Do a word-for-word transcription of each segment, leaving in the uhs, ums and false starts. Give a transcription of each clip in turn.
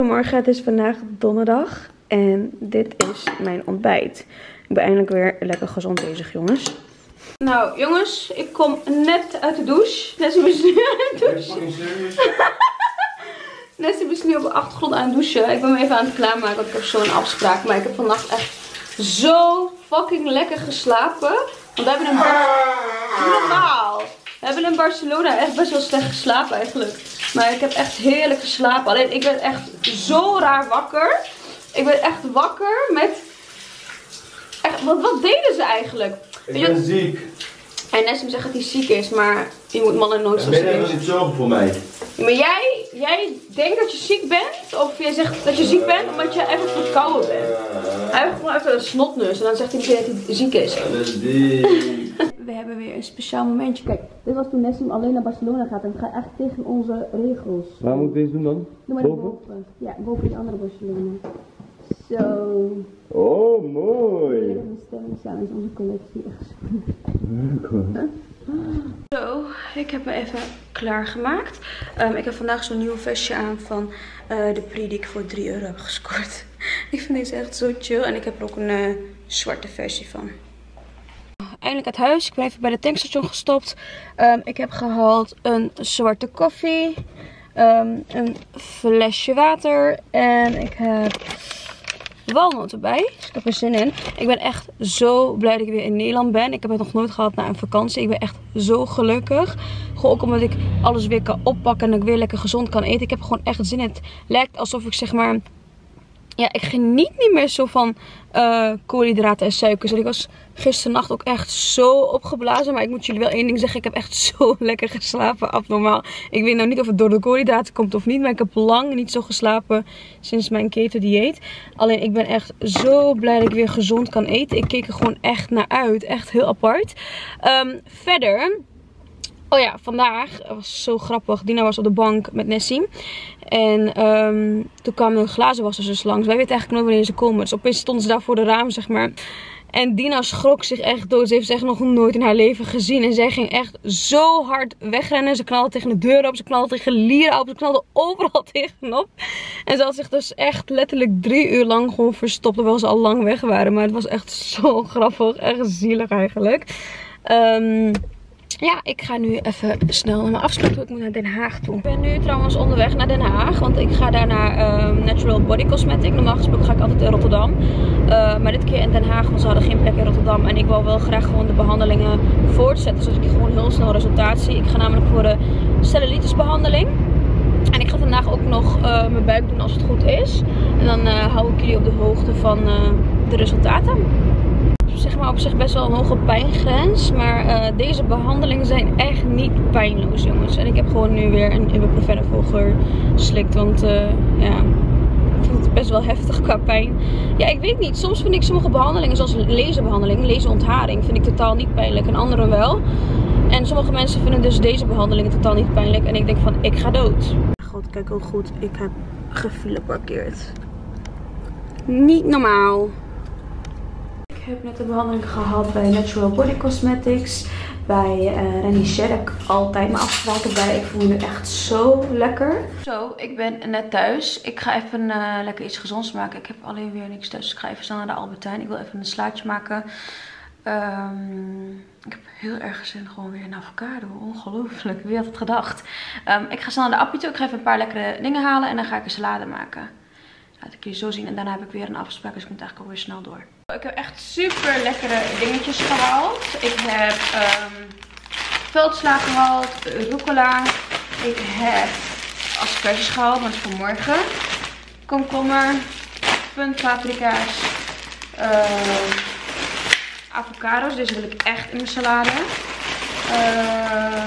Goedemorgen, het is vandaag donderdag en dit is mijn ontbijt. Ik ben eindelijk weer lekker gezond bezig, jongens. Nou, jongens, ik kom net uit de douche. Nessie is nu aan het douchen. Nessie is nu op de achtergrond aan het douchen. Ik ben me even aan het klaarmaken, want ik heb zo'n afspraak. Maar ik heb vannacht echt zo fucking lekker geslapen. Want we hebben in Barcelona... Normaal. We hebben in Barcelona echt best wel slecht geslapen eigenlijk. Maar ik heb echt heerlijk geslapen. Alleen ik ben echt zo raar wakker. Ik ben echt wakker met... Echt, wat, wat deden ze eigenlijk? Ik ben je... ziek. En Nessim zegt dat hij ziek is, maar je moet mannen nooit zo ziek zijn. Ben je niet zorgen voor mij? Ja, maar jij, jij denkt dat je ziek bent? Of jij zegt dat je ziek bent omdat je even verkouden bent? Hij heeft gewoon even een snotneus en dan zegt hij meteen dat hij ziek is. Dat is die. We hebben weer een speciaal momentje. Kijk, dit was toen Nessim alleen naar Barcelona gaat en het gaat echt tegen onze regels. Waar moet ik deze doen dan? Doe maar boven? boven. Ja, boven die andere Barcelona. Zo. Oh, mooi. De bestemming samen is onze collectie echt super. Zo, ik heb me even klaargemaakt. Um, ik heb vandaag zo'n nieuw vestje aan van uh, de Pri die ik voor drie euro heb gescoord. Ik vind deze echt zo chill en ik heb er ook een uh, zwarte versie van. Eindelijk uit huis. Ik ben even bij de tankstation gestopt. Um, ik heb gehaald een zwarte koffie. Um, een flesje water. En ik heb walnoten bij. Dus ik heb er zin in. Ik ben echt zo blij dat ik weer in Nederland ben. Ik heb het nog nooit gehad na een vakantie. Ik ben echt zo gelukkig. Gewoon ook omdat ik alles weer kan oppakken. En dat ik weer lekker gezond kan eten. Ik heb gewoon echt zin in. Het lijkt alsof ik zeg maar... Ja, ik geniet niet meer zo van uh, koolhydraten en suikers. En ik was gisternacht ook echt zo opgeblazen. Maar ik moet jullie wel één ding zeggen. Ik heb echt zo lekker geslapen. Abnormaal. Ik weet nou niet of het door de koolhydraten komt of niet. Maar ik heb lang niet zo geslapen sinds mijn keto dieet. Alleen ik ben echt zo blij dat ik weer gezond kan eten. Ik keek er gewoon echt naar uit. Echt heel apart. Um, verder... Oh ja, vandaag was zo grappig. Dina was op de bank met Nessie. En um, toen kwamen de glazenwassers dus langs. Wij weten eigenlijk nooit wanneer ze komen. Dus opeens stonden ze daar voor de raam, zeg maar. En Dina schrok zich echt dood. Ze heeft ze echt nog nooit in haar leven gezien. En zij ging echt zo hard wegrennen. Ze knalde tegen de deur op. Ze knalde tegen lieren op. Ze knalde overal tegenop. En ze had zich dus echt letterlijk drie uur lang gewoon verstopt. Terwijl ze al lang weg waren. Maar het was echt zo grappig. Echt zielig eigenlijk. Um, Ja, ik ga nu even snel naar mijn afspraak toe. Ik moet naar Den Haag toe. Ik ben nu trouwens onderweg naar Den Haag. Want ik ga daar naar um, Natural Body Cosmetic. Normaal gesproken ga ik altijd in Rotterdam. Uh, maar dit keer in Den Haag, want ze hadden geen plek in Rotterdam. En ik wil wel graag gewoon de behandelingen voortzetten. Zodat ik gewoon heel snel resultaat zie. Ik ga namelijk voor de cellulitisbehandeling. En ik ga vandaag ook nog uh, mijn buik doen als het goed is. En dan uh, hou ik jullie op de hoogte van uh, de resultaten. Zeg maar op zich best wel een hoge pijngrens. Maar uh, deze behandelingen zijn echt niet pijnloos, jongens. En ik heb gewoon nu weer een ibuprofen ervoor geslikt. Want uh, ja, ik vind het best wel heftig qua pijn. Ja, ik weet niet. Soms vind ik sommige behandelingen, zoals laserbehandeling, laserontharing, vind ik totaal niet pijnlijk. En andere wel. En sommige mensen vinden dus deze behandelingen totaal niet pijnlijk. En ik denk van, ik ga dood. God, kijk hoe goed ik heb gefileparkeerd. Niet normaal. Ik heb net een behandeling gehad bij Natural Body Cosmetics. Bij uh, Reni Sherk. Altijd mijn afspraken bij. Ik voel me nu echt zo lekker. Zo, ik ben net thuis. Ik ga even uh, lekker iets gezonds maken. Ik heb alleen weer niks thuis. Ik ga even snel naar de Albertijn. Ik wil even een slaatje maken. Um, ik heb heel erg zin gewoon weer in avocado. Ongelooflijk. Wie had het gedacht? Um, ik ga snel naar de appie toe. Ik ga even een paar lekkere dingen halen. En dan ga ik een salade maken. Laat ik jullie zo zien. En daarna heb ik weer een afspraak. Dus ik moet eigenlijk ook weer snel door. Ik heb echt super lekkere dingetjes gehaald. Ik heb um, veldsla gehaald. Rucola. Ik heb asperges gehaald. Dat is voor morgen. Komkommer. Puntpaprika's. Uh, avocados. Deze wil ik echt in mijn salade. Uh,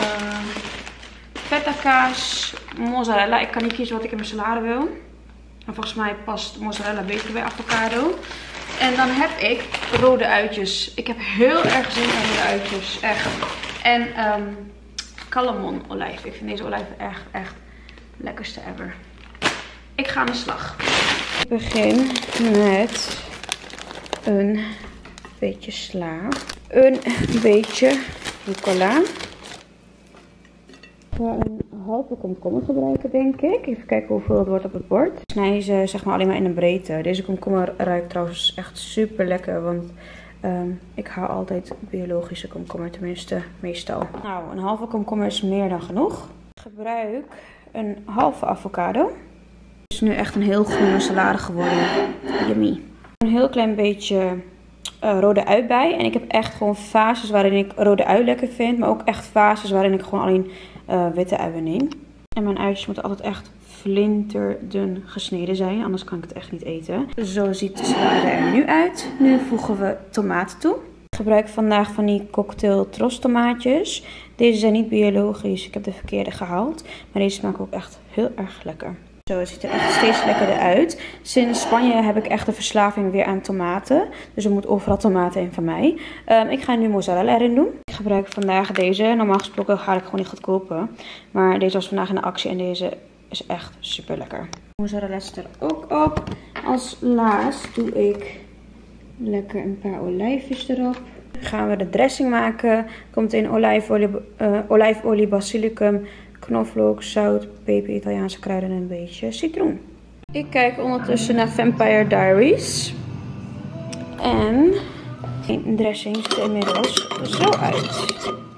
feta kaas. Mozzarella. Ik kan niet kiezen wat ik in mijn salade wil. En volgens mij past mozzarella beter bij avocado. En dan heb ik rode uitjes. Ik heb heel erg zin in rode uitjes. Echt. En um, Calamon olijf. Ik vind deze olijven echt, echt lekkerste ever. Ik ga aan de slag. Ik begin met een beetje sla. Een beetje rucola. Een halve komkommer gebruiken, denk ik. Even kijken hoeveel het wordt op het bord. Ik snij ze zeg maar alleen maar in de breedte. Deze komkommer ruikt trouwens echt super lekker, want um, ik hou altijd biologische komkommer, tenminste meestal. Nou, een halve komkommer is meer dan genoeg. Ik gebruik een halve avocado. Het is nu echt een heel groene salade geworden. Yummy. Een heel klein beetje uh, rode ui bij. En ik heb echt gewoon fases waarin ik rode ui lekker vind. Maar ook echt fases waarin ik gewoon alleen uh, witte uien neem. En mijn uitjes moeten altijd echt flinterdun gesneden zijn. Anders kan ik het echt niet eten. Zo ziet de salade er nu uit. Nu voegen we tomaten toe. Ik gebruik vandaag van die cocktail tros tomaatjes. Deze zijn niet biologisch. Ik heb de verkeerde gehaald. Maar deze smaken ook echt heel erg lekker. Zo, het ziet er echt steeds lekkerder uit. Sinds Spanje heb ik echt een verslaving weer aan tomaten. Dus er moet overal tomaten in van mij. Um, ik ga nu mozzarella erin doen. Ik gebruik vandaag deze. Normaal gesproken ga ik gewoon niet goedkopen. Maar deze was vandaag in de actie en deze is echt super lekker. Mozzarella zit er ook op. Als laatst doe ik lekker een paar olijfjes erop. Gaan we de dressing maken. Komt in olijfolie, uh, olijfolie, basilicum, knoflook, zout, peper, Italiaanse kruiden en een beetje citroen. Ik kijk ondertussen naar Vampire Diaries. En de dressing ziet er inmiddels zo uit.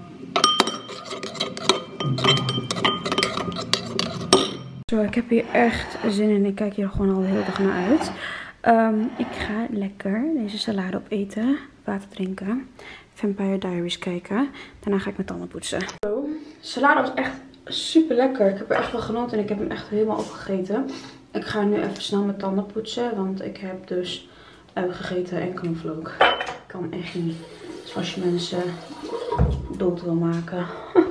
Zo, ik heb hier echt zin in. Ik kijk hier gewoon al de hele dag naar uit. Um, ik ga lekker deze salade opeten, water drinken, Vampire Diaries kijken. Daarna ga ik mijn tanden poetsen. Zo, de salade was echt super lekker. Ik heb er echt van genoten en ik heb hem echt helemaal opgegeten. Ik ga nu even snel mijn tanden poetsen, want ik heb dus ui gegeten en knoflook. Kan echt niet. Dus als je mensen dood wil maken.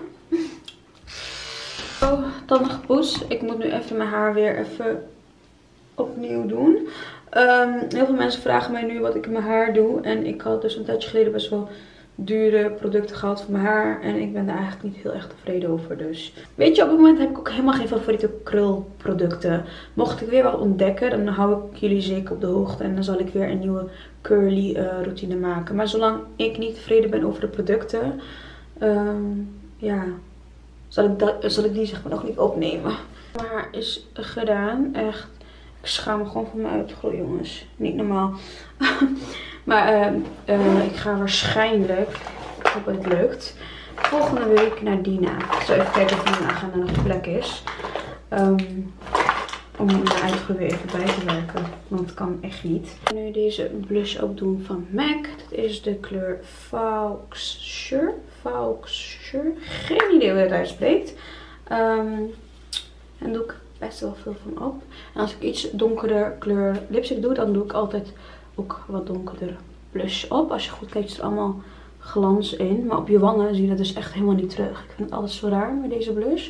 Zo, tanden gepoetst. Ik moet nu even mijn haar weer even opnieuw doen. Um, heel veel mensen vragen mij nu wat ik in mijn haar doe. En ik had dus een tijdje geleden best wel dure producten gehad voor mijn haar. En ik ben daar eigenlijk niet heel erg tevreden over. Dus weet je, op het moment heb ik ook helemaal geen favoriete krulproducten. Mocht ik weer wat ontdekken, dan hou ik jullie zeker op de hoogte. En dan zal ik weer een nieuwe curly uh, routine maken. Maar zolang ik niet tevreden ben over de producten, um, ja, zal ik, dat, zal ik die zeg maar nog niet opnemen. Mijn haar is gedaan. Echt. Ik schaam me gewoon van mijn uitgroei, jongens. Niet normaal. Maar uh, uh, ik ga waarschijnlijk, ik hoop dat het lukt, volgende week naar Dina. Ik zal even kijken of mijn agenda nog plek is. Um, om mijn uitgroei weer even bij te werken. Want het kan echt niet. Ik ga nu deze blush opdoen van MAC. Dit is de kleur Fauxure. Fauxure. Geen idee hoe je het uitspreekt. Um, en doe ik best wel veel van op. En als ik iets donkerder kleur lipstick doe, dan doe ik altijd ook wat donkerder blush op. Als je goed kijkt, is er allemaal glans in. Maar op je wangen zie je dat dus echt helemaal niet terug. Ik vind het altijd zo raar met deze blush.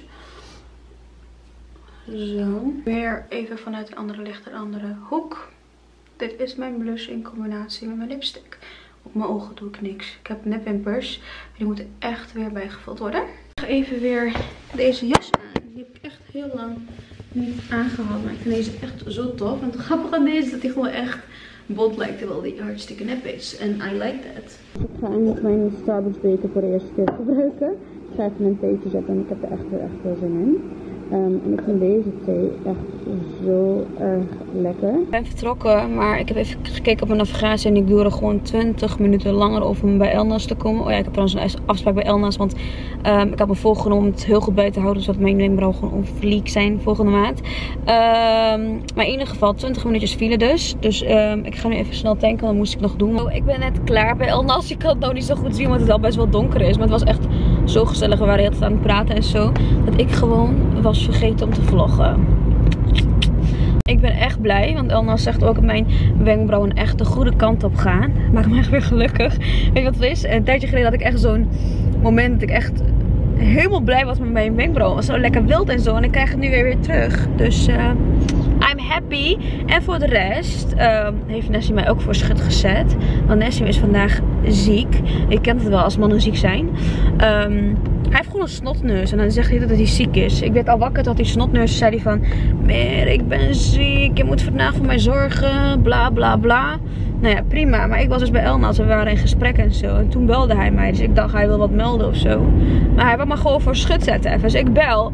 Zo. Weer even vanuit een andere licht, een andere hoek. Dit is mijn blush in combinatie met mijn lipstick. Op mijn ogen doe ik niks. Ik heb nepwimpers. Die moeten echt weer bijgevuld worden. Ik ga even weer deze jas aan. Die heb ik echt heel lang niet aangehad. Maar ik vind deze echt zo tof. En het grappige aan deze is dat hij gewoon echt bot lijkt. Terwijl die hartstikke nep is. En I like that. Ik ga eindelijk mijn Starbucks beker voor de eerste keer gebruiken. Ik ga even een theetje zetten. En ik heb er echt weer echt veel zin in. Um, en ik vind deze thee echt zo erg lekker. Ik ben vertrokken, maar ik heb even gekeken op mijn navigatie en ik doe er gewoon twintig minuten langer over om bij Elna's te komen. Oh ja, ik heb trouwens een afspraak bij Elna's, want um, ik had me voorgenomen om het heel goed bij te houden, zodat mijn wenkbrauwen gewoon on fleek zijn volgende maand. Um, maar in ieder geval twintig minuutjes file dus. Dus um, ik ga nu even snel tanken, want dat moest ik nog doen. Oh, ik ben net klaar bij Elna's. Ik kan het nou niet zo goed zien, want het al best wel donker is. Maar het was echt zo gezellig. We waren heel tijd aan het praten en zo. Dat ik gewoon was vergeten om te vloggen. Ik ben echt blij, want Elna zegt ook dat mijn wenkbrauwen echt de goede kant op gaan. Maakt me echt weer gelukkig. Weet je wat het is? Een tijdje geleden had ik echt zo'n moment dat ik echt helemaal blij was met mijn wenkbrauwen. Het was zo lekker wild en zo. En ik krijg het nu weer weer terug. Dus uh, I'm happy. En voor de rest uh, heeft Nessie mij ook voor schut gezet. Want Nessie is vandaag ziek. Je kent het wel als mannen ziek zijn. Um, Hij heeft gewoon een snotneus en dan zegt hij dat hij ziek is. Ik werd al wakker dat hij snotneus zei hij van... Meer, ik ben ziek, je moet vandaag voor mij zorgen, bla bla bla. Nou ja, prima. Maar ik was dus bij Elna's, we waren in gesprek en zo. En toen belde hij mij, dus ik dacht hij wil wat melden of zo. Maar hij wil me gewoon voor schut zetten even. Dus ik bel.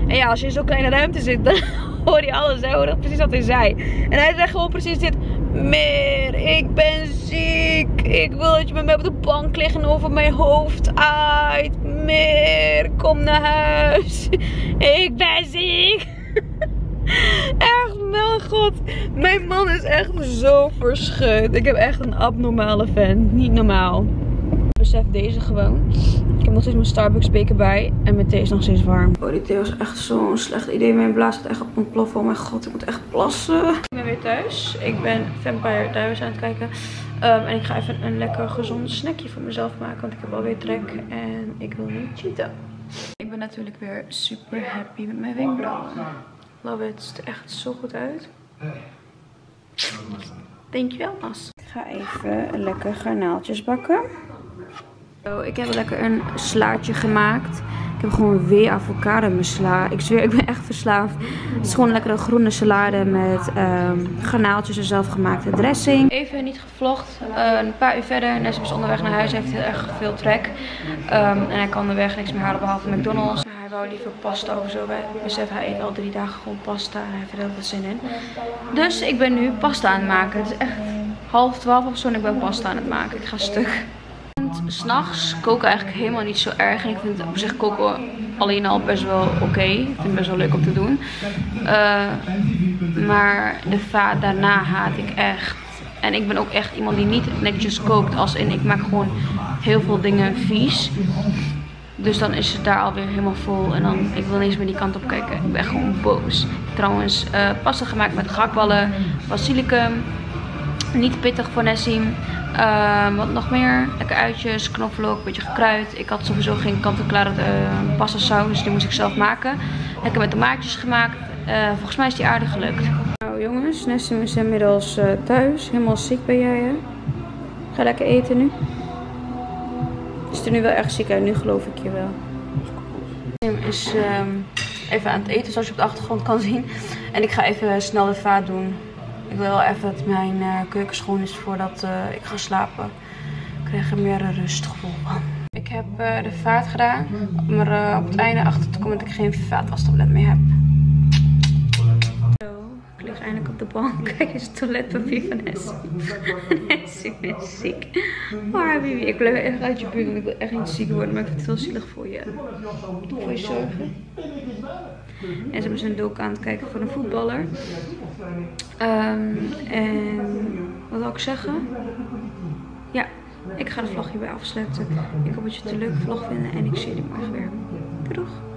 En ja, als je in zo'n kleine ruimte zit, dan hoor je alles. Hij hoorde precies wat hij zei. En hij zegt gewoon precies dit. Meer, ik ben ziek. Ik wil dat je met mij op de bank ligt en over mijn hoofd uit. Meer, kom naar huis. Ik ben ziek. Echt, mijn god. Mijn man is echt zo verschut. Ik heb echt een abnormale vent. Niet normaal. Besef deze gewoon. Ik heb nog steeds mijn Starbucks beker bij. En mijn thee is nog steeds warm. Oh, die thee was echt zo'n slecht idee. Mijn blaas gaat echt op ontploffen. Oh mijn god, ik moet echt plassen. Ik ben weer thuis. Ik ben Vampire Diaries aan het kijken. Um, en ik ga even een lekker gezond snackje voor mezelf maken. Want ik heb alweer trek. En ik wil niet cheaten. Ik ben natuurlijk weer super happy met mijn wenkbrauwen. Love it. Het ziet er echt zo goed uit. Dankjewel, Mas. Ik ga even lekker garnaaltjes bakken. Zo, ik heb lekker een slaatje gemaakt. Ik heb gewoon weer avocado in mijn sla. Ik zweer, ik ben echt verslaafd. Het is gewoon een lekkere groene salade met um, garnaaltjes en zelfgemaakte dressing. Even niet gevlogd. Uh, een paar uur verder. Nessim is onderweg naar huis. Hij heeft heel erg veel trek. Um, en hij kan onderweg niks meer halen behalve McDonald's. Hij wou liever pasta of zo. Wij besef, hij eet al drie dagen gewoon pasta. En hij heeft er heel veel zin in. Dus ik ben nu pasta aan het maken. Het is echt half twaalf of zo en ik ben pasta aan het maken. Ik ga stuk. S'nachts koken eigenlijk helemaal niet zo erg. En ik vind op zich koken alleen al best wel oké. Okay. Ik vind het best wel leuk om te doen. Uh, maar de vaat daarna haat ik echt. En ik ben ook echt iemand die niet netjes kookt. Als in, ik maak gewoon heel veel dingen vies. Dus dan is het daar alweer helemaal vol. En dan, ik wil niet eens meer die kant op kijken. Ik ben gewoon boos. Ik heb trouwens uh, pasta gemaakt met gehaktballen, basilicum. Niet pittig voor Nessim. Uh, wat nog meer? Lekker uitjes, knoflook, een beetje gekruid. Ik had sowieso geen kant-en-klare uh, pasta saus, dus die moest ik zelf maken. Lekker met tomaatjes gemaakt. Uh, volgens mij is die aardig gelukt. Nou jongens, Nessim is inmiddels uh, thuis. Helemaal ziek ben jij, hè? Ga lekker eten nu. Je ziet er nu wel echt ziek uit, nu geloof ik je wel. Nessim is um, even aan het eten, zoals je op de achtergrond kan zien. En ik ga even snel de vaat doen. Ik wil wel even dat mijn uh, keuken schoon is voordat uh, ik ga slapen. Ik krijg er meer een rustgevoel van. Ik heb uh, de vaat gedaan. Maar uh, op het einde achter te komen dat ik geen vaatwastablet meer heb. Zo, ik lig eindelijk op de bank. Kijk eens het toiletpapier van Nessim. Nessim is ziek. Maar Bibi, ik blijf echt uit je buurt. Want ik wil echt niet ziek worden. Maar ik vind het heel zielig voor je. Voor je zorgen. En ze zijn ook aan het kijken voor een voetballer. Um, en wat wil ik zeggen? Ja, ik ga de vlog hierbij afsluiten. Ik hoop dat je het een leuke vlog vindt en ik zie jullie morgen weer. Doei doeg!